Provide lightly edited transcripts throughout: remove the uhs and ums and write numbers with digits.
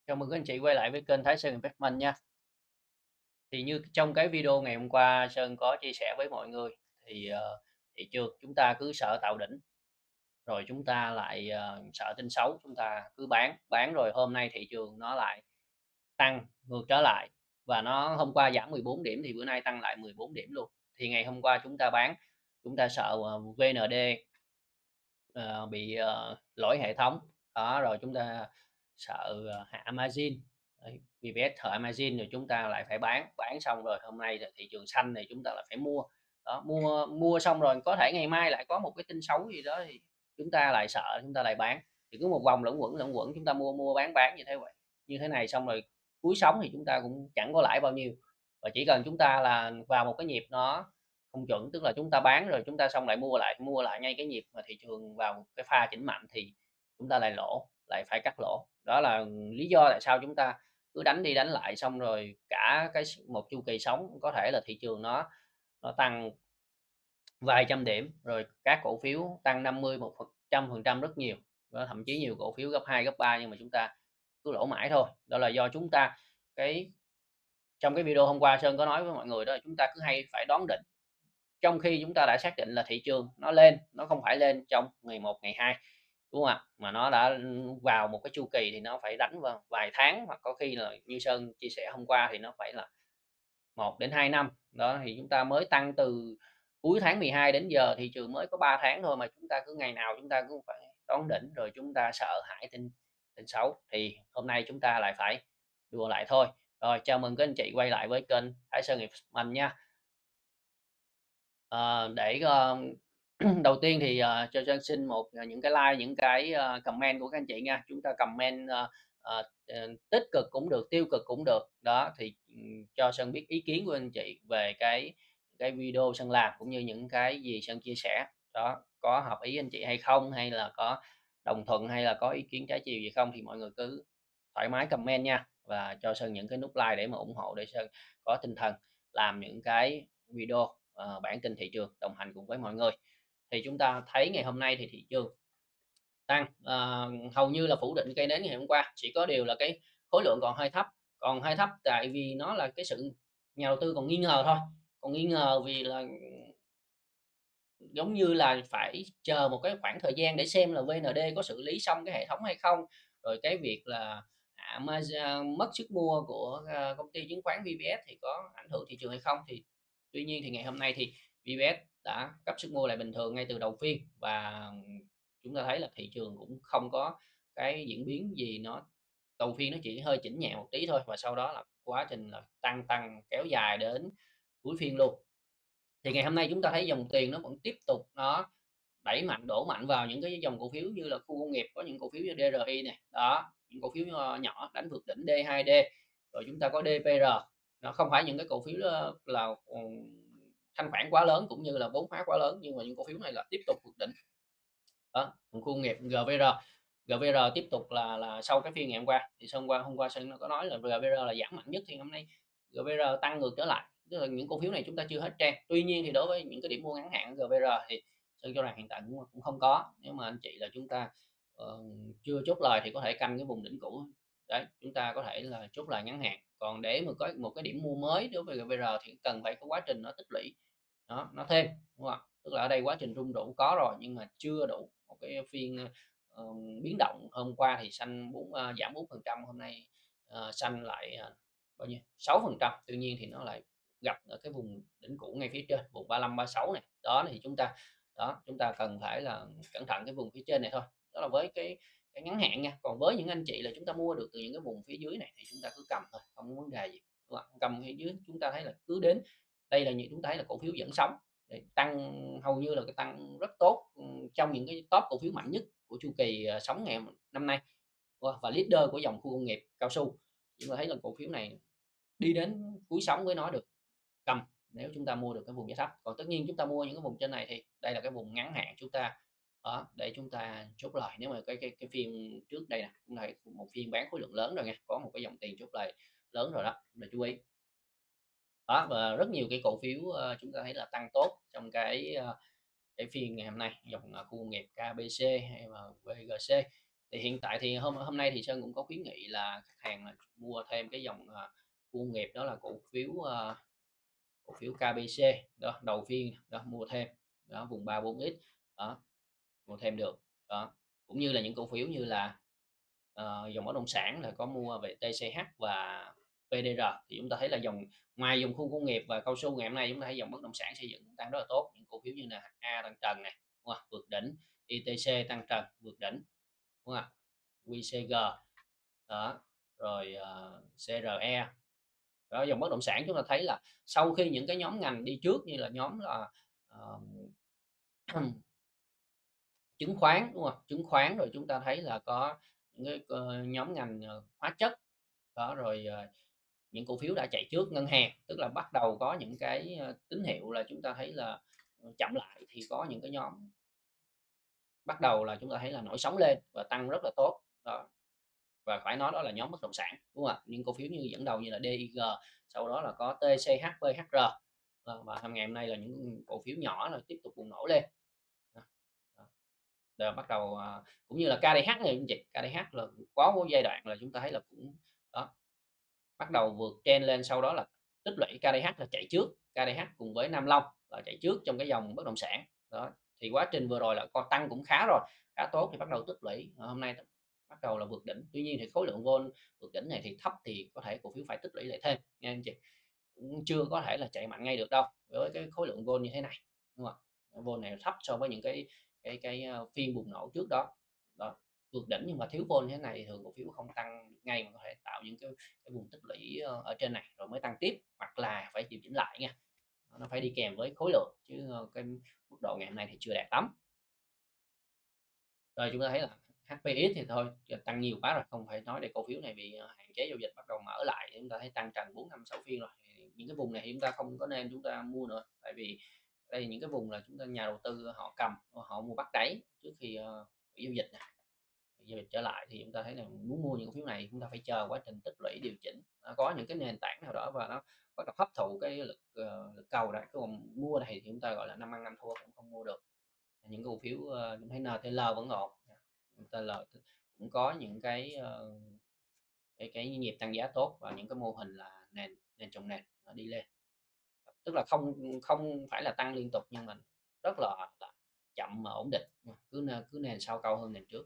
Chào mừng các anh chị quay lại với kênh Thái Sơn Investment nha. Thì như trong cái video ngày hôm qua Sơn có chia sẻ với mọi người thì thị trường chúng ta cứ sợ tạo đỉnh rồi chúng ta lại sợ tin xấu, chúng ta cứ bán rồi hôm nay thị trường nó lại tăng ngược trở lại và nó hôm qua giảm 14 điểm thì bữa nay tăng lại 14 điểm luôn. Thì ngày hôm qua chúng ta bán, chúng ta sợ VND bị lỗi hệ thống đó, rồi chúng ta sợ hạ margin. Đấy, VPS hạ margin rồi chúng ta lại phải bán xong rồi hôm nay là thị trường xanh này chúng ta lại phải mua. Đó, mua xong rồi có thể ngày mai lại có một cái tin xấu gì đó thì chúng ta lại sợ, chúng ta lại bán, thì cứ một vòng luẩn quẩn chúng ta mua mua bán như thế này xong rồi cuối sóng thì chúng ta cũng chẳng có lãi bao nhiêu. Và chỉ cần chúng ta là vào một cái nhịp nó không chuẩn, tức là chúng ta bán rồi chúng ta xong lại mua lại ngay cái nhịp mà thị trường vào cái pha chỉnh mạnh thì chúng ta lại lỗ, lại phải cắt lỗ. Đó là lý do tại sao chúng ta cứ đánh đi đánh lại xong rồi cả một chu kỳ sống có thể là thị trường nó tăng vài trăm điểm, rồi các cổ phiếu tăng 100% rất nhiều, đó, thậm chí nhiều cổ phiếu gấp 2 gấp 3 nhưng mà chúng ta cứ lỗ mãi thôi. Đó là do chúng ta cái trong cái video hôm qua Sơn có nói với mọi người đó là chúng ta cứ hay phải đoán định. Trong khi chúng ta đã xác định là thị trường nó lên, nó không phải lên trong ngày 1, ngày 2, đúng không ạ? Mà nó đã vào một cái chu kỳ thì nó phải đánh vào vài tháng, hoặc có khi là như Sơn chia sẻ hôm qua thì nó phải là 1 đến 2 năm. Đó, thì chúng ta mới tăng từ cuối tháng 12 đến giờ thị trường mới có 3 tháng thôi mà chúng ta cứ ngày nào chúng ta cũng phải đón đỉnh, rồi chúng ta sợ hãi tin tin xấu, thì hôm nay chúng ta lại phải đùa lại thôi. Rồi, chào mừng các anh chị quay lại với kênh Thái Sơn Investment nha. Để, đầu tiên thì, cho Sơn xin những cái like, những cái, comment của các anh chị nha. Chúng ta comment, tích cực cũng được, tiêu cực cũng được. Đó, thì, cho Sơn biết ý kiến của anh chị về cái video Sơn làm, cũng như những cái gì Sơn chia sẻ. Đó, có hợp ý anh chị hay không? Hay là có đồng thuận, hay là có ý kiến trái chiều gì không? Thì mọi người cứ thoải mái comment nha, và cho Sơn những cái nút like để mà ủng hộ, để Sơn có tinh thần làm những cái video, bản tin thị trường đồng hành cùng với mọi người. Thì chúng ta thấy ngày hôm nay thì thị trường tăng, hầu như là phủ định cây nến ngày hôm qua, chỉ có điều là cái khối lượng còn hơi thấp tại vì nó là cái sự nhà đầu tư còn nghi ngờ thôi, còn nghi ngờ vì là giống như là phải chờ một cái khoảng thời gian để xem là VND có xử lý xong cái hệ thống hay không, rồi cái việc là hạ mất sức mua của, công ty chứng khoán VPS thì có ảnh hưởng thị trường hay không. Thì tuy nhiên thì ngày hôm nay thì VPS đã cấp sức mua lại bình thường ngay từ đầu phiên, và chúng ta thấy là thị trường cũng không có cái diễn biến gì, đầu phiên nó chỉ hơi chỉnh nhẹ một tí thôi, và sau đó là quá trình là tăng tăng kéo dài đến cuối phiên luôn. Thì ngày hôm nay chúng ta thấy dòng tiền nó vẫn tiếp tục nó đổ mạnh vào những cái dòng cổ phiếu như là khu công nghiệp, có những cổ phiếu như DRI này, đó, những cổ phiếu, nhỏ đánh vượt đỉnh D2D, rồi chúng ta có DPR. Nó không phải những cái cổ phiếu đó là, thanh khoản quá lớn cũng như là vốn hóa quá lớn, nhưng mà những cổ phiếu này là tiếp tục vượt đỉnh. Đó, còn khu công nghiệp GVR tiếp tục là sau cái phiên ngày hôm qua thì hôm qua Sơn nó có nói là GVR là giảm mạnh nhất, thì hôm nay GVR tăng ngược trở lại, tức là những cổ phiếu này chúng ta chưa hết trend. Tuy nhiên thì đối với những cái điểm mua ngắn hạn GVR thì Sơn cho rằng hiện tại cũng không có. Nếu mà anh chị là chúng ta, chưa chốt lời thì có thể canh cái vùng đỉnh cũ. Đấy, chúng ta có thể là chốt lời ngắn hạn. Còn để mà có một cái điểm mua mới đối với GVR thì cần phải có quá trình nó tích lũy, nó thêm, đúng không ạ? Tức là ở đây quá trình rung rũ có rồi nhưng mà chưa đủ. Một cái phiên, biến động hôm qua thì giảm 4%, hôm nay, xanh lại, bao nhiêu? 6%. Tuy nhiên thì nó lại gặp ở cái vùng đỉnh cũ ngay phía trên, vùng 35-36 này. Đó, thì chúng ta cần phải là cẩn thận cái vùng phía trên này thôi. Đó là với cái ngắn hạn nha. Còn với những anh chị là chúng ta mua được từ những cái vùng phía dưới này thì chúng ta cứ cầm thôi, không có vấn đề gì, đúng không ạ? Cầm phía dưới chúng ta thấy là cứ đến đây là chúng ta thấy là cổ phiếu vẫn sống, để tăng hầu như là cái tăng rất tốt, trong những cái top cổ phiếu mạnh nhất của chu kỳ, sống ngày năm nay. Và leader của dòng khu công nghiệp cao su. Chúng ta thấy là cổ phiếu này đi đến cuối sóng với nó được, cầm nếu chúng ta mua được cái vùng giá thấp. Còn tất nhiên chúng ta mua những cái vùng trên này thì đây là cái vùng ngắn hạn chúng ta, đó, để chúng ta chốt lời. Nếu mà cái phiên trước đây nè, cũng là một phiên bán khối lượng lớn rồi nha, có một cái dòng tiền chốt lời lớn rồi đó, để chú ý. Đó, và rất nhiều cái cổ phiếu, chúng ta thấy là tăng tốt trong cái phiên ngày hôm nay, dòng, khu công nghiệp KBC hay là VGC. Thì hiện tại thì hôm hôm nay thì Sơn cũng có khuyến nghị là khách hàng là mua thêm cái dòng, khu công nghiệp, đó là cổ phiếu KBC đó, đầu phiên đó, mua thêm đó, vùng 3-4x đó, mua thêm được đó. Cũng như là những cổ phiếu như là dòng bất động sản là có mua về TCH và PDR, thì chúng ta thấy là ngoài dòng khu công nghiệp và cao su, ngày hôm nay chúng ta thấy dòng bất động sản xây dựng cũng tăng rất là tốt, những cổ phiếu như là HA tăng trần này, đúng không? Vượt đỉnh, ITC tăng trần vượt đỉnh, đúng không? QCG đó, rồi CRE đó. Dòng bất động sản chúng ta thấy là sau khi những cái nhóm ngành đi trước như là nhóm là ờ, chứng khoán, đúng không? Chứng khoán, rồi chúng ta thấy là có những cái nhóm ngành hóa chất đó, rồi những cổ phiếu đã chạy trước. Ngân hàng tức là bắt đầu có những cái tín hiệu là chúng ta thấy là chậm lại, thì có những cái nhóm bắt đầu là chúng ta thấy là nổi sóng lên và tăng rất là tốt đó. Và phải nói đó là nhóm bất động sản, đúng không ạ? Những cổ phiếu như dẫn đầu như là DIG, sau đó là có TCH, PHR, và ngày hôm nay là những cổ phiếu nhỏ là tiếp tục bùng nổ lên đó. Đó. Rồi bắt đầu cũng như là KDH này anh chị, KDH là có một giai đoạn là chúng ta thấy là cũng đó, bắt đầu vượt trend lên, sau đó là tích lũy. KDH là chạy trước, KDH cùng với Nam Long là chạy trước trong cái dòng bất động sản đó. Thì quá trình vừa rồi là con tăng cũng khá rồi, khá tốt, thì bắt đầu tích lũy. Hôm nay bắt đầu là vượt đỉnh. Tuy nhiên thì khối lượng vol vượt đỉnh này thì thấp, thì có thể cổ phiếu phải tích lũy lại thêm nha anh chị, cũng chưa có thể là chạy mạnh ngay được đâu với cái khối lượng vol như thế này, đúng không ạ? Vol này thấp so với những cái phiên bùng nổ trước đó đó. Vượt đỉnh nhưng mà thiếu vol như thế này thì thường cổ phiếu không tăng ngay, mà có thể tạo những cái vùng tích lũy ở trên này rồi mới tăng tiếp, hoặc là phải điều chỉnh lại nha. Nó phải đi kèm với khối lượng, chứ cái mức độ ngày hôm nay thì chưa đạt lắm. Rồi chúng ta thấy là HPX thì thôi, tăng nhiều quá rồi, không phải nói để cổ phiếu này bị hạn chế giao dịch, bắt đầu mở lại, chúng ta thấy tăng trần 4-5-6 phiên rồi. Thì những cái vùng này thì chúng ta không có nên chúng ta mua nữa, tại vì đây là những cái vùng là chúng ta nhà đầu tư họ cầm, họ mua bắt đáy trước khi hủy giao dịch này. Giao dịch trở lại thì chúng ta thấy là muốn mua những cổ phiếu này chúng ta phải chờ quá trình tích lũy điều chỉnh, có những cái nền tảng nào đó và nó bắt đầu hấp thụ cái lực cầu đấy. Còn mua này thì chúng ta gọi là năm ăn năm thua, cũng không mua được. Những cổ phiếu chúng thấy NTL vẫn ổn, NTL cũng có những cái nhịp tăng giá tốt, và những cái mô hình là nền nền trong nền nó đi lên, tức là không không phải là tăng liên tục, nhưng mà rất là chậm mà ổn định, cứ nền sau cao hơn nền trước.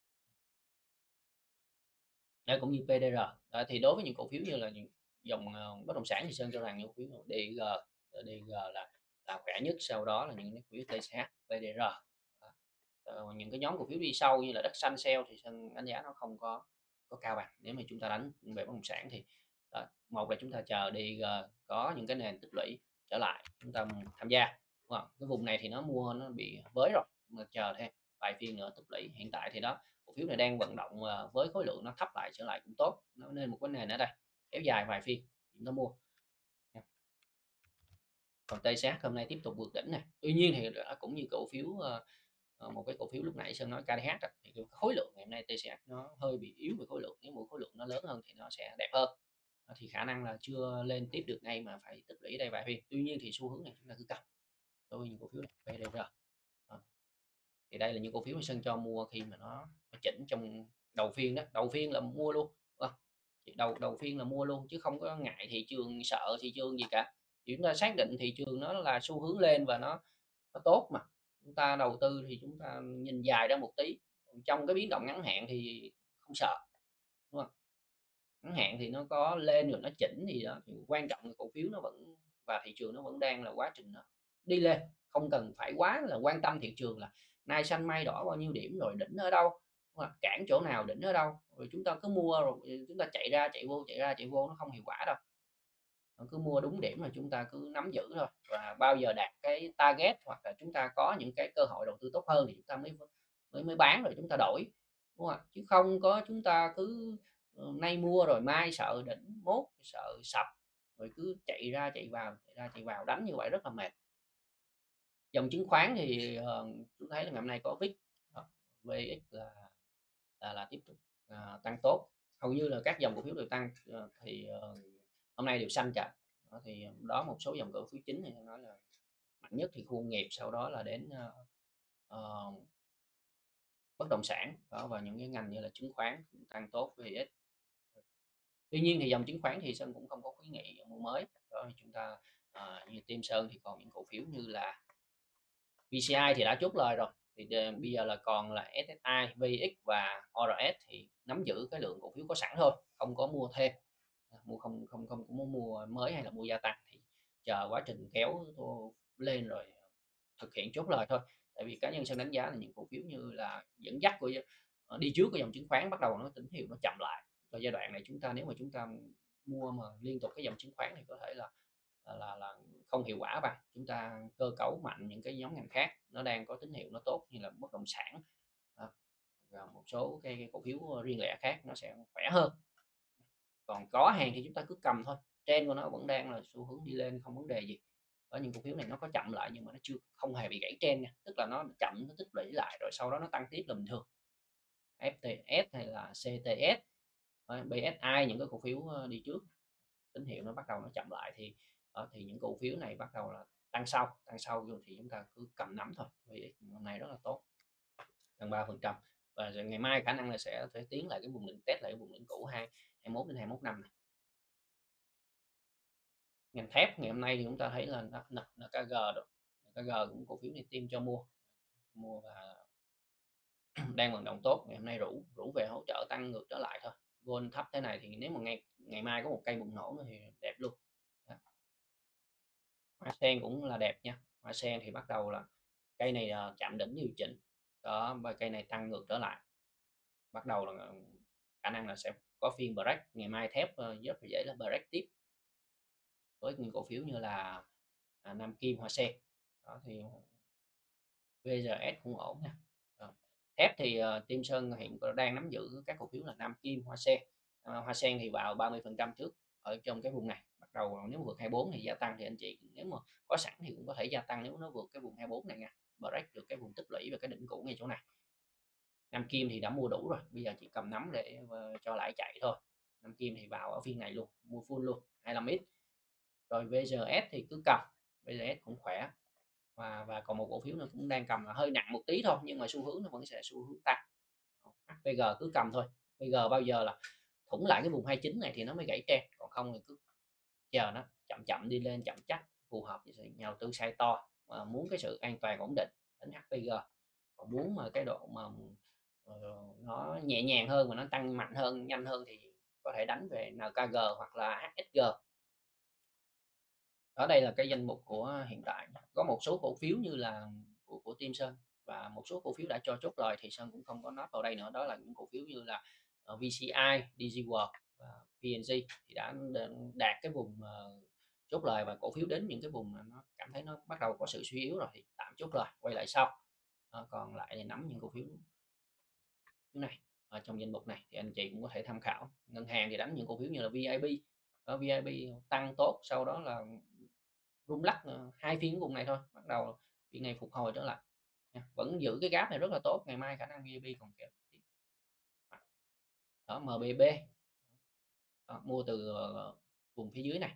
Đấy, cũng như PDR. Thì đối với những cổ phiếu như là những dòng bất động sản thì Sơn cho rằng những cổ phiếu DG, DG là khỏe nhất, sau đó là những cổ phiếu TCH, PDR. Những cái nhóm cổ phiếu đi sau như là đất xanh sale thì Sơn đánh giá nó không có cao bằng. Nếu mà chúng ta đánh về bất động sản thì đó, một là chúng ta chờ đi có những cái nền tích lũy trở lại, chúng ta tham gia, đúng không? Cái vùng này thì nó mua nó bị với rồi, mà chờ thêm vài phiên nữa tích lũy. Hiện tại thì đó, cổ phiếu này đang vận động với khối lượng nó thấp lại trở lại cũng tốt, nó nên một cái nền ở đây kéo dài vài phiên chúng ta mua. Còn TCH hôm nay tiếp tục vượt đỉnh này, tuy nhiên thì cũng như cổ phiếu một cái cổ phiếu lúc nãy Sơn nói KDH đó, thì cái khối lượng ngày hôm nay TCH nó hơi bị yếu về khối lượng, nếu một khối lượng nó lớn hơn thì nó sẽ đẹp hơn. Thì khả năng là chưa lên tiếp được ngay mà phải tích lũy đây vài phiên. Tuy nhiên thì xu hướng này chúng ta cứ cầm đối với những cổ phiếu này PDR đó. Thì đây là những cổ phiếu mà Sơn cho mua khi mà nó chỉnh trong đầu phiên đó, đầu phiên là mua luôn, đúng không? Đầu đầu phiên là mua luôn, chứ không có ngại thị trường, sợ thị trường gì cả. Thì chúng ta xác định thị trường nó là xu hướng lên và nó tốt mà, chúng ta đầu tư thì chúng ta nhìn dài ra một tí. Còn trong cái biến động ngắn hạn thì không sợ, đúng không? Ngắn hạn thì nó có lên rồi nó chỉnh thì đó, thì quan trọng là cổ phiếu nó vẫn, và thị trường nó vẫn đang là quá trình nó đi lên, không cần phải quá là quan tâm thị trường là nay xanh mai đỏ bao nhiêu điểm rồi đỉnh ở đâu, cản chỗ nào đỉnh ở đâu, rồi chúng ta cứ mua rồi chúng ta chạy ra chạy vô, chạy ra chạy vô, nó không hiệu quả đâu. Cứ mua đúng điểm là chúng ta cứ nắm giữ thôi, và bao giờ đạt cái target hoặc là chúng ta có những cái cơ hội đầu tư tốt hơn thì chúng ta mới mới mới bán rồi chúng ta đổi, đúng không? Chứ không có chúng ta cứ nay mua rồi mai sợ đỉnh, mốt sợ sập, rồi cứ chạy ra chạy vào, chạy ra chạy vào, đánh như vậy rất là mệt. Dòng chứng khoán thì chúng thấy là ngày hôm nay có VIX, VX là tiếp tục tăng tốt, hầu như là các dòng cổ phiếu đều tăng. Thì hôm nay đều xanh cả. Đó, thì đó một số dòng cổ phiếu chính thì nói là mạnh nhất thì khu công nghiệp, sau đó là đến bất động sản đó, và những cái ngành như là chứng khoán cũng tăng tốt VS. Tuy nhiên thì dòng chứng khoán thì Sơn cũng không có khuyến nghị mua mới đó, chúng ta như Team Sơn thì còn những cổ phiếu như là VCI thì đã chốt lời rồi, thì bây giờ là còn là SSI, VX và ORS thì nắm giữ cái lượng cổ phiếu có sẵn thôi, không có mua thêm, mua không không không có mua mới hay là mua gia tăng, thì chờ quá trình kéo lên rồi thực hiện chốt lời thôi. Tại vì cá nhân Sơn đánh giá là những cổ phiếu như là dẫn dắt của đi trước của dòng chứng khoán bắt đầu nó tín hiệu nó chậm lại, và giai đoạn này chúng ta nếu mà chúng ta mua mà liên tục cái dòng chứng khoán thì có thể là không hiệu quả bằng chúng ta cơ cấu mạnh những cái nhóm ngành khác nó đang có tín hiệu nó tốt như là bất động sản và một số cái cổ phiếu riêng lẻ khác nó sẽ khỏe hơn. Còn có hàng thì chúng ta cứ cầm thôi, trend của nó vẫn đang là xu hướng đi lên không vấn đề gì. Ở những cổ phiếu này nó có chậm lại nhưng mà nó chưa không hề bị gãy trend nha, tức là nó chậm nó tích lũy lại rồi sau đó nó tăng tiếp là bình thường. FTS hay là CTS, BSI, những cái cổ phiếu đi trước tín hiệu nó bắt đầu nó chậm lại thì những cổ phiếu này bắt đầu là tăng sau thì chúng ta cứ cầm nắm thôi, vì hôm nay rất là tốt, tăng 3%, và ngày mai khả năng là sẽ phải tiến lại cái vùng đỉnh, test lại cái vùng đỉnh cũ 21 đến 21 năm này. Ngành thép ngày hôm nay thì chúng ta thấy là NKG rồi, NKG cũng cổ phiếu này team cho mua và đang vận động tốt, ngày hôm nay rủ rủ về hỗ trợ tăng ngược trở lại thôi. Gold thấp thế này thì nếu mà ngày mai có một cây bùng nổ nữa thì đẹp luôn. Đó. Hoa sen cũng là đẹp nha, hoa sen thì bắt đầu là cây này chạm đỉnh điều chỉnh đó, và cây này tăng ngược trở lại, bắt đầu là khả năng là sẽ có phiên break ngày mai, thép rất là dễ là break tiếp với những cổ phiếu như là Nam Kim, Hoa Sen đó, thì VRS cũng ổn nha. Đó. Thép thì Team Sơn hiện đang nắm giữ các cổ phiếu là Nam Kim, Hoa Sen. Hoa Sen thì vào 30% trước ở trong cái vùng này, bắt đầu nếu vượt 24 thì gia tăng, thì anh chị nếu mà có sẵn thì cũng có thể gia tăng nếu nó vượt cái vùng 24 này nha, break được cái vùng tích lũy và cái đỉnh cũ ngay chỗ này. Nam Kim thì đã mua đủ rồi, bây giờ chỉ cầm nắm để cho lãi chạy thôi. Nam Kim thì vào ở phiên này luôn, mua full luôn 25x. Rồi VGS thì cứ cầm, VGS cũng khỏe, và còn một cổ phiếu nữa cũng đang cầm là hơi nặng một tí thôi nhưng mà xu hướng nó vẫn sẽ xu hướng tăng. HPG cứ cầm thôi, PG bao giờ là thủng lại cái vùng 29 này thì nó mới gãy trend, còn không thì cứ chờ nó chậm chậm đi lên chậm chắc, phù hợp với nhà đầu tư size to mà muốn cái sự an toàn ổn định đến HPG. Còn muốn mà cái độ mà nó nhẹ nhàng hơn mà nó tăng mạnh hơn, nhanh hơn thì có thể đánh về NKG hoặc là HSG. Ở đây là cái danh mục của hiện tại, có một số cổ phiếu như là của Team Sơn và một số cổ phiếu đã cho chốt lời thì Sơn cũng không có nói vào đây nữa, đó là những cổ phiếu như là VCI, DigiWorld và PNG thì đã đạt cái vùng chốt lời, và cổ phiếu đến những cái vùng mà nó cảm thấy nó bắt đầu có sự suy yếu rồi thì tạm chốt lời quay lại sau. Còn lại thì nắm những cổ phiếu này ở trong danh mục này thì anh chị cũng có thể tham khảo. Ngân hàng thì đánh những cổ phiếu như là VIP, ở VIP tăng tốt, sau đó là rung lắc hai phiên vùng này thôi, bắt đầu phiên này phục hồi trở lại nha. Vẫn giữ cái gap này rất là tốt, ngày mai khả năng VIP còn kéo đó. MBB đó, mua từ vùng phía dưới này,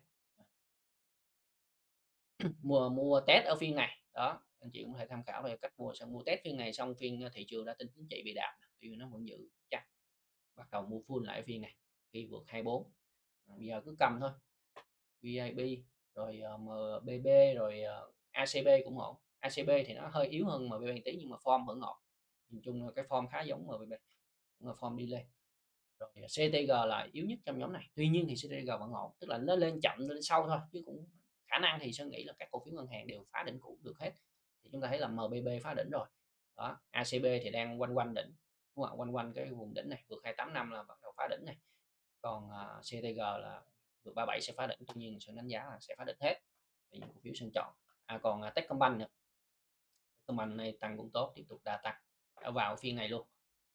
mua test ở phiên này đó, anh chị cũng có thể tham khảo về cách mua. Sẽ mua test phiên này xong phiên thị trường đã tin chính trị bị đạp thì nó vẫn giữ chắc, bắt đầu mua full lại phiên này khi vượt 24. Bây giờ cứ cầm thôi. VIP rồi MBB rồi ACB cũng ổn. ACB thì nó hơi yếu hơn MBB một tí nhưng mà form vẫn ổn, nhìn chung là cái form khá giống MBB, mà form đi lên. Rồi CTG là yếu nhất trong nhóm này, tuy nhiên thì CTG vẫn ổn, tức là nó lên chậm lên sau thôi, chứ cũng khả năng thì Sơn nghĩ là các cổ phiếu ngân hàng đều phá đỉnh cũ được hết. Thì chúng ta thấy là MBB phá đỉnh rồi đó, ACB thì đang quanh quanh đỉnh, đúng không? Quanh quanh cái vùng đỉnh này, vượt 28 năm là bắt đầu phá đỉnh này. Còn CTG là vượt 37 sẽ phá đỉnh, tuy nhiên Sơn đánh giá là sẽ phá đỉnh hết thì những cổ phiếu Sơn chọn. Còn Techcombank nữa, Techcombank này tăng cũng tốt, tiếp tục đà tăng, đã vào phiên này luôn,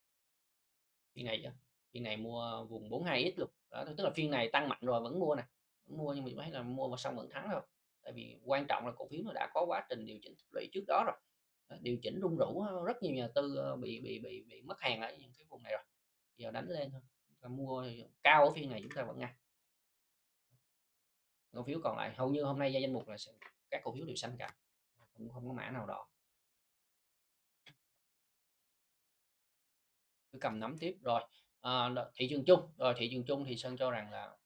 phiên này mua vùng 42x luôn đó, tức là phiên này tăng mạnh rồi vẫn mua nè, vẫn mua, nhưng mà thấy là mua vào xong vẫn thắng thôi, tại vì quan trọng là cổ phiếu nó đã có quá trình điều chỉnh tích lũy trước đó rồi. Đó, điều chỉnh rung rủ rất nhiều nhà tư bị mất hàng ở những cái vùng này rồi, giờ đánh lên thôi, mua cao ở phiên này chúng ta vẫn ngăn. Cổ phiếu còn lại hầu như hôm nay ra danh mục là các cổ phiếu đều xanh cả, không có mã nào đỏ. cứ cầm nắm tiếp. Rồi, thị trường chung, thị trường chung thì Sơn cho rằng là,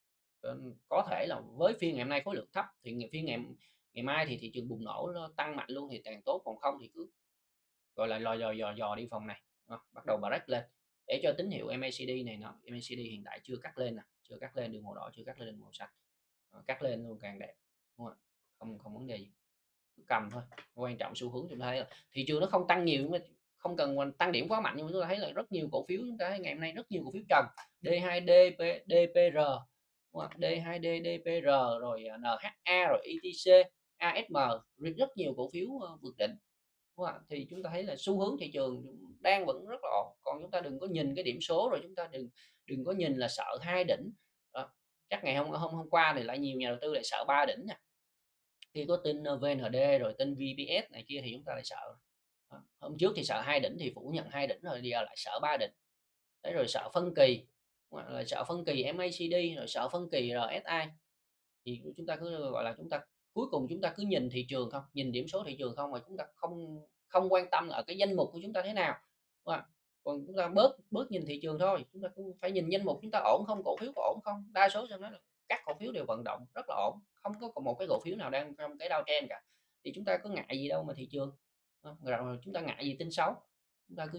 có thể là với phiên ngày hôm nay khối lượng thấp thì phiên ngày ngày mai thì thị trường bùng nổ nó tăng mạnh luôn thì càng tốt, còn không thì cứ, gọi là, dò đi vòng này, bắt đầu break lên để cho tín hiệu MACD này nó MACD hiện tại chưa cắt lên nè, chưa cắt lên đường màu đỏ, chưa cắt lên đường màu xanh, cắt lên luôn càng đẹp, đúng không ạ? Không không vấn đề gì, cứ cầm thôi, quan trọng xu hướng chúng ta thấy là thị trường nó không tăng nhiều, nhưng mà không cần tăng điểm quá mạnh, nhưng mà chúng ta thấy là rất nhiều cổ phiếu, chúng ta thấy ngày hôm nay rất nhiều cổ phiếu trần D2D, DPR, đúng không? D2D, DPR rồi NHA rồi ETC, ASM, rất nhiều cổ phiếu vượt đỉnh. Đúng không ạ? Thì chúng ta thấy là xu hướng thị trường đang vẫn rất là ổn, còn chúng ta đừng có nhìn cái điểm số, rồi chúng ta đừng đừng có nhìn là sợ hai đỉnh. Đó, chắc ngày hôm hôm hôm qua thì lại nhiều nhà đầu tư lại sợ ba đỉnh nè, khi có tin VND rồi tin VPS này kia thì chúng ta lại sợ. Đó, hôm trước thì sợ hai đỉnh thì phủ nhận hai đỉnh, rồi giờ lại sợ ba đỉnh. Đấy, rồi sợ phân kỳ, hoặc là sợ phân kỳ MACD, rồi sợ phân kỳ RSI. Thì chúng ta cứ, gọi là, chúng ta cuối cùng chúng ta cứ nhìn thị trường không, nhìn điểm số thị trường không, mà chúng ta không không quan tâm là ở cái danh mục của chúng ta thế nào, đúng không ạ? Còn chúng ta bớt bớt nhìn thị trường thôi, chúng ta cũng phải nhìn danh mục chúng ta ổn không, cổ phiếu có ổn không. Đa số trong đó là các cổ phiếu đều vận động rất là ổn, không có còn một cái cổ phiếu nào đang trong cái downtrend cả. Thì chúng ta có ngại gì đâu mà thị trường, rồi chúng ta ngại gì tin xấu, chúng ta cứ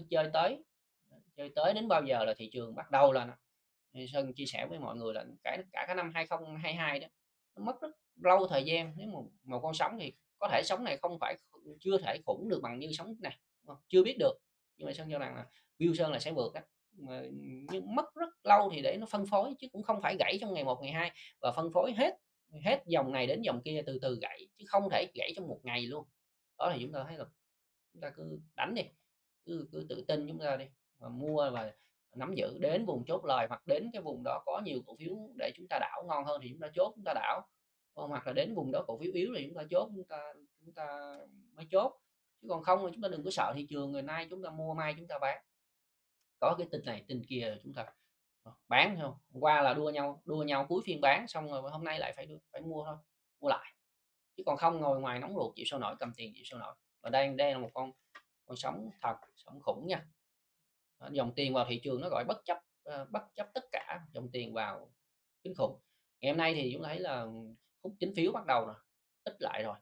chơi tới đến bao giờ là thị trường bắt đầu là thì Sơn chia sẻ với mọi người là cả cái năm 2022 đó, nó mất rất lâu thời gian. Nếu một con sóng thì có thể sóng này không phải chưa thể khủng được bằng như sóng này, đúng không? Chưa biết được, nhưng mà Sơn cho rằng là Viu Sơn là sẽ vượt đó, mà nhưng mất rất lâu thì để nó phân phối, chứ cũng không phải gãy trong ngày một ngày hai, và phân phối hết hết dòng này đến dòng kia từ từ gãy, chứ không thể gãy trong một ngày luôn. Đó thì chúng ta thấy là chúng ta cứ đánh đi, cứ tự tin chúng ta đi, và mua và nắm giữ đến vùng chốt lời, hoặc đến cái vùng đó có nhiều cổ phiếu để chúng ta đảo ngon hơn thì chúng ta chốt chúng ta đảo. Hoặc là đến vùng đó cổ phiếu yếu thì chúng ta chốt, chúng ta mới chốt, chứ còn không thì chúng ta đừng có sợ thị trường, ngày nay chúng ta mua mai chúng ta bán, có cái tin này tin kia là chúng ta bán thôi. Hôm qua là đua nhau cuối phiên bán xong rồi hôm nay lại phải mua thôi, mua lại, chứ còn không ngồi ngoài nóng ruột chịu sao nổi, cầm tiền chịu sao nổi. Và đây là một con sóng thật, sóng khủng nha. Dòng tiền vào thị trường nó gọi bất chấp tất cả, dòng tiền vào kinh khủng. Ngày hôm nay thì chúng ta thấy là hút chính phiếu bắt đầu rồi, ít lại rồi.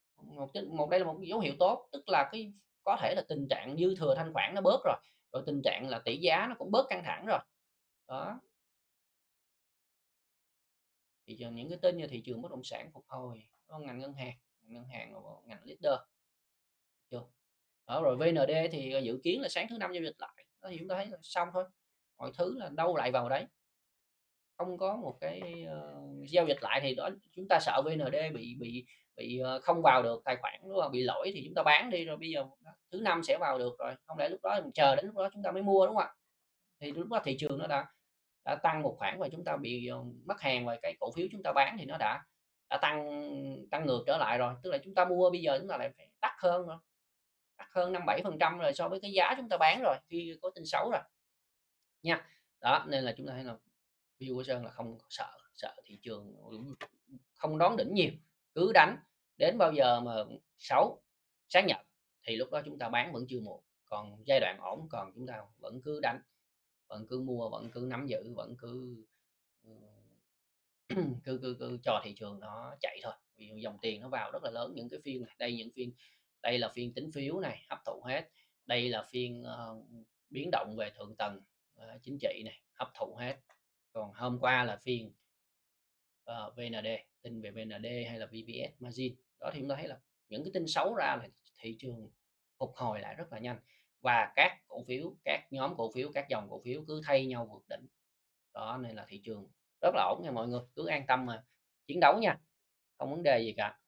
Đây là một dấu hiệu tốt, tức là có thể là tình trạng dư thừa thanh khoản nó bớt rồi, rồi tình trạng là tỷ giá nó cũng bớt căng thẳng rồi. Đó, thị trường những cái tên như thị trường bất động sản phục hồi, ngành ngân hàng là ngành leader chưa. Đó, rồi VND thì dự kiến là sáng thứ Năm giao dịch lại. Đó thì chúng ta thấy là xong thôi, mọi thứ là đâu lại vào đấy, không có một cái giao dịch lại thì đó chúng ta sợ VND bị không vào được tài khoản, đúng không? Bị lỗi thì chúng ta bán đi, rồi bây giờ thứ Năm sẽ vào được rồi, không lẽ lúc đó mình chờ đến lúc đó chúng ta mới mua, đúng không ạ? Thì lúc đó thị trường nó đã tăng một khoản và chúng ta bị mất hàng, và cái cổ phiếu chúng ta bán thì nó đã tăng ngược trở lại rồi, tức là chúng ta mua bây giờ chúng ta lại phải đắt hơn 5-7% rồi so với cái giá chúng ta bán rồi khi có tin xấu rồi nha. Đó nên là chúng ta thấy là view của Sơn là không sợ sợ thị trường không đón đỉnh nhiều, cứ đánh đến bao giờ mà xấu xác nhận thì lúc đó chúng ta bán vẫn chưa muộn, còn giai đoạn ổn còn chúng ta vẫn cứ đánh, vẫn cứ mua, vẫn cứ nắm giữ, vẫn cứ cứ cho thị trường nó chạy thôi. Vì dòng tiền nó vào rất là lớn những cái phiên này, đây là phiên tính phiếu này hấp thụ hết, đây là phiên biến động về thượng tầng chính trị này hấp thụ hết, còn hôm qua là phiên VND, tin về VND hay là VPS margin. Đó thì chúng ta thấy là những cái tin xấu ra là thị trường phục hồi lại rất là nhanh, và các cổ phiếu, các nhóm cổ phiếu, các dòng cổ phiếu cứ thay nhau vượt đỉnh. Đó nên là thị trường rất là ổn nha mọi người, cứ an tâm mà chiến đấu nha, không vấn đề gì cả.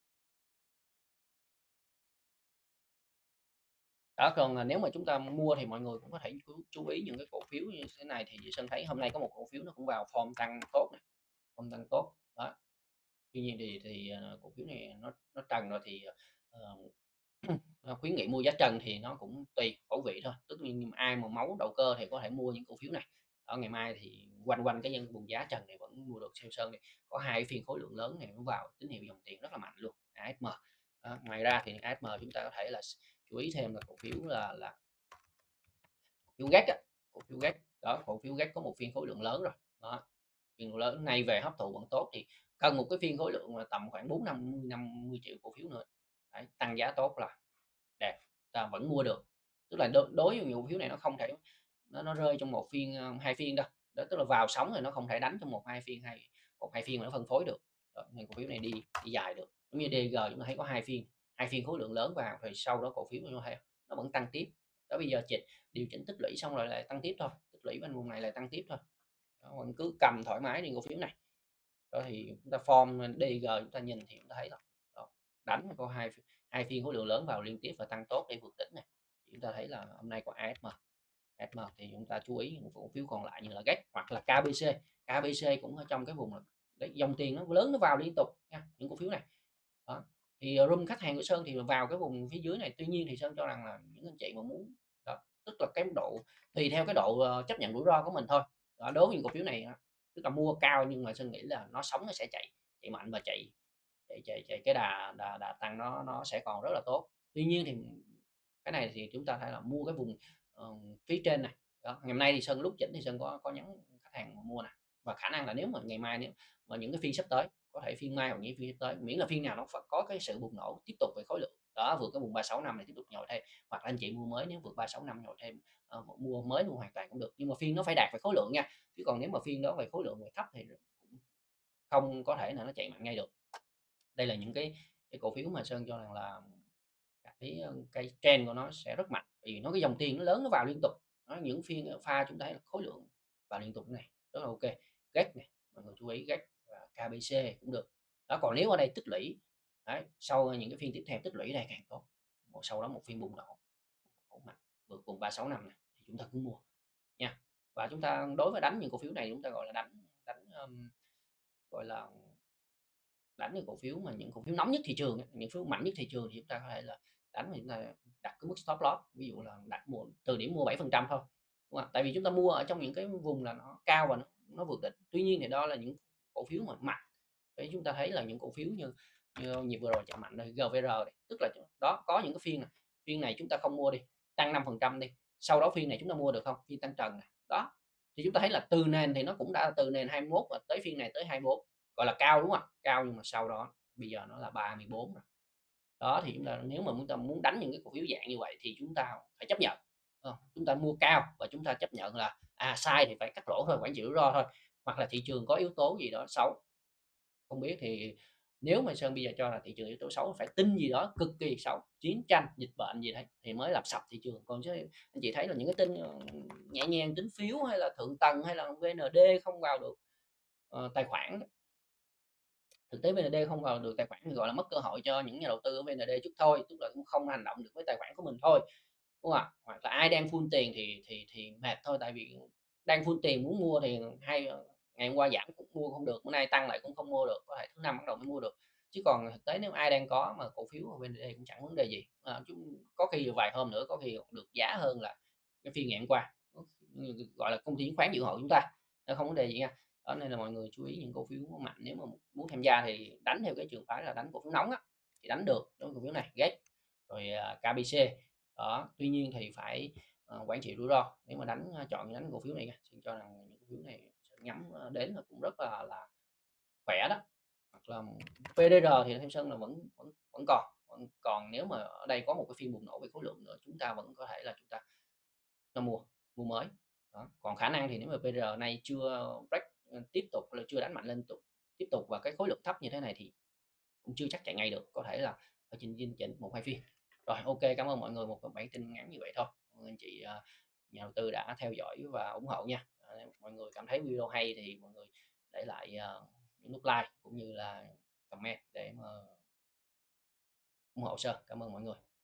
Đó, còn nếu mà chúng ta mua thì mọi người cũng có thể chú ý những cái cổ phiếu như thế này. Thì Sơn thấy hôm nay có một cổ phiếu nó cũng vào form tăng tốt này, form tăng tốt đó. Tuy nhiên thì cổ phiếu này nó trần rồi thì khuyến nghị mua giá trần thì nó cũng tùy khẩu vị thôi, tất nhiên ai mà máu đầu cơ thì có thể mua những cổ phiếu này. Ở ngày mai thì quanh quanh cái vùng giá trần này vẫn mua được. Sơn này có hai phiên khối lượng lớn này nó vào tín hiệu dòng tiền rất là mạnh luôn, ASM. Ngoài ra thì ASM chúng ta có thể là chú ý thêm là cổ phiếu là cổ phiếu GAC á, cổ phiếu GAC đó, cổ phiếu GAC có một phiên khối lượng lớn rồi đó, phiên lớn nay về hấp thụ vẫn tốt thì cần một cái phiên khối lượng là tầm khoảng 50 triệu cổ phiếu nữa. Đấy, tăng giá tốt là đẹp, ta vẫn mua được. Tức là đối với cổ phiếu này nó không thể nó rơi trong một phiên, 2 phiên đâu. Đó, tức là vào sóng thì nó không thể đánh trong một hai phiên mà nó phân phối được. Đó, nên cổ phiếu này đi đi dài được. Giống như DG chúng ta thấy có hai phiên khối lượng lớn vào rồi sau đó cổ phiếu nó vẫn tăng tiếp. Đó bây giờ điều chỉnh tích lũy xong rồi lại tăng tiếp thôi, tích lũy bên vùng này lại tăng tiếp thôi. Đó, mình cứ cầm thoải mái trên cổ phiếu này. Đó thì chúng ta form DG chúng ta nhìn thì chúng ta thấy rồi. Đó, đánh có hai phiên khối lượng lớn vào liên tiếp và tăng tốt để vượt đỉnh này. Thì chúng ta thấy là hôm nay có ASM thì chúng ta chú ý những cổ phiếu còn lại như là GAC hoặc là KBC. KBC cũng ở trong cái vùng đấy, dòng tiền nó lớn nó vào liên tục nha, những cổ phiếu này. Đó. Thì room khách hàng của Sơn thì vào cái vùng phía dưới này, tuy nhiên thì Sơn cho rằng là những anh chị mà muốn đó, tức là cái độ tùy theo cái độ chấp nhận rủi ro của mình thôi. Đó, đối với những cổ phiếu này tức là mua cao nhưng mà Sơn nghĩ là nó sống nó sẽ chạy mạnh và chạy cái đà tăng nó sẽ còn rất là tốt. Tuy nhiên thì cái này thì chúng ta phải là mua cái vùng phía trên này. Đó, ngày hôm nay thì Sơn lúc chỉnh thì Sơn có nhắn khách hàng mua nè, và khả năng là nếu mà ngày mai nếu mà những cái phiên sắp tới, có thể phiên mai hoặc những phiên sắp tới, miễn là phiên nào nó có cái sự bùng nổ tiếp tục về khối lượng đó, vượt cái vùng 365 này tiếp tục nhồi thêm, hoặc là anh chị mua mới nếu vượt 365 nhồi thêm, mua mới luôn hoàn toàn cũng được, nhưng mà phiên nó phải đạt về khối lượng nha, chứ còn nếu mà phiên đó về khối lượng về thấp thì cũng không có thể là nó chạy mạnh ngay được. Đây là những cái cổ phiếu mà Sơn cho rằng là cái trend của nó sẽ rất mạnh, vì nó cái dòng tiền nó lớn nó vào liên tục. Đó, những phiên pha chúng ta thấy là khối lượng vào liên tục này rất là ok. GAC này mọi người chú ý, GAC và KBC cũng được. Đó, còn nếu ở đây tích lũy đấy, sau những cái phiên tiếp theo tích lũy này càng tốt, sau đó một phiên bùng nổ mạnh vượt vùng 365 này thì chúng ta cũng mua nha. Và chúng ta đối với đánh những cổ phiếu này chúng ta gọi là đánh gọi là đánh những cổ phiếu mà những cổ phiếu nóng nhất thị trường, những phiếu mạnh nhất thị trường thì chúng ta có thể là đánh mà chúng ta đặt cái mức stop loss, ví dụ là đặt mua từ điểm mua 7% thôi, đúng không? Tại vì chúng ta mua ở trong những cái vùng là nó cao và nó vượt đỉnh. Tuy nhiên thì đó là những cổ phiếu mà mạnh, để chúng ta thấy là những cổ phiếu như nhịp vừa rồi chạm mạnh đây, GVR này, tức là đó có những cái phiên này chúng ta không mua đi, tăng 5% đi, sau đó phiên này chúng ta mua được không, phiên tăng trần này đó, thì chúng ta thấy là từ nền thì nó cũng đã từ nền 21 và tới phiên này tới 24, gọi là cao đúng không, cao, nhưng mà sau đó bây giờ nó là 34 rồi. Đó thì chúng ta nếu mà chúng ta muốn đánh những cái cổ phiếu dạng như vậy thì chúng ta phải chấp nhận, chúng ta mua cao và chúng ta chấp nhận là sai thì phải cắt lỗ thôi, quản trị rủi ro thôi, hoặc là thị trường có yếu tố gì đó xấu không biết. Thì nếu mà Sơn bây giờ cho là thị trường yếu tố xấu, phải tin gì đó cực kỳ xấu, chiến tranh, dịch bệnh gì đấy thì mới làm sập thị trường. Còn chứ anh chị thấy là những cái tin nhẹ nhàng, tín phiếu hay là Thượng Tầng hay là VND không vào được tài khoản, thực tế VND không vào được tài khoản thì gọi là mất cơ hội cho những nhà đầu tư ở VND chút thôi, tức là cũng không hành động được với tài khoản của mình thôi, đúng không ạ? Hoặc là ai đang full tiền thì mệt thôi, tại vì đang full tiền muốn mua thì ngày hôm qua giảm cũng mua không được, bữa nay tăng lại cũng không mua được, có thể thứ năm bắt đầu mới mua được. Chứ còn thực tế nếu ai đang có mà cổ phiếu ở VND cũng chẳng vấn đề gì, có khi vài hôm nữa có khi được giá hơn là cái phiên ngày hôm qua, gọi là công ty chứng khoán dự hội chúng ta, nó không vấn đề gì nha. Đó nên là mọi người chú ý những cổ phiếu mạnh, nếu mà muốn tham gia thì đánh theo cái trường phái là đánh cổ phiếu nóng á, thì đánh được đối với cổ phiếu này GAC rồi KBC đó. Tuy nhiên thì phải quản trị rủi ro, nếu mà chọn đánh cổ phiếu này nha, xin cho rằng những cổ phiếu này nhắm đến là cũng rất là khỏe đó. Hoặc là PDR thì theo Sơn là vẫn còn nếu mà ở đây có một cái phiên bùng nổ về khối lượng nữa, chúng ta vẫn có thể là chúng ta mua mới đó. Còn khả năng thì nếu mà PDR này chưa break tiếp tục là chưa đánh mạnh lên tiếp tục và cái khối lượng thấp như thế này thì cũng chưa chắc chạy ngay được, có thể là ở chỉnh một hai phiên. Rồi ok, cảm ơn mọi người, một bản tin ngắn như vậy thôi. Cảm ơn anh chị nhà đầu tư đã theo dõi và ủng hộ nha. Mọi người cảm thấy video hay thì mọi người để lại những nút like cũng như là comment để mà ủng hộ Sơn. Cảm ơn mọi người.